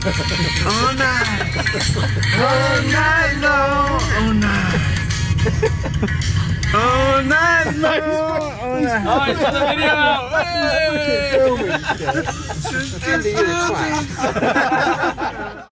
All night. All night long. All night. All night long. All night. Oh, it's got the video out. Andy, you're a twat.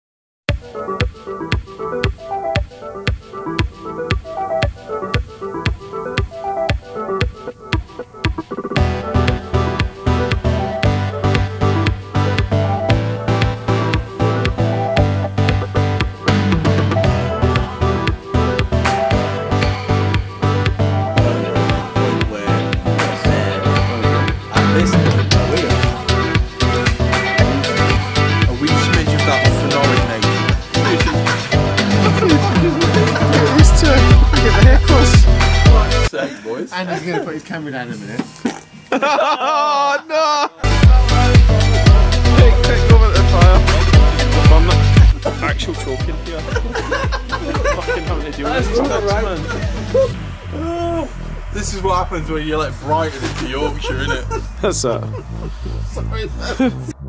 And he's going to put his camera down in a minute. Oh no! Take over the fire. I'm not actual talking here. Fucking having to deal with this. This is what happens when you're like Brighton into Yorkshire, innit? That's that. Sorry.